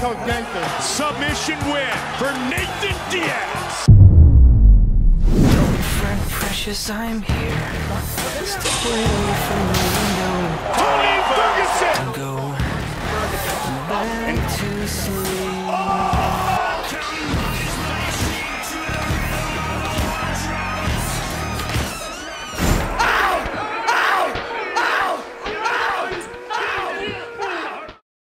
Coach Gangster. Submission win for Nathan Diaz. Friend precious, I'm here. Step away from me.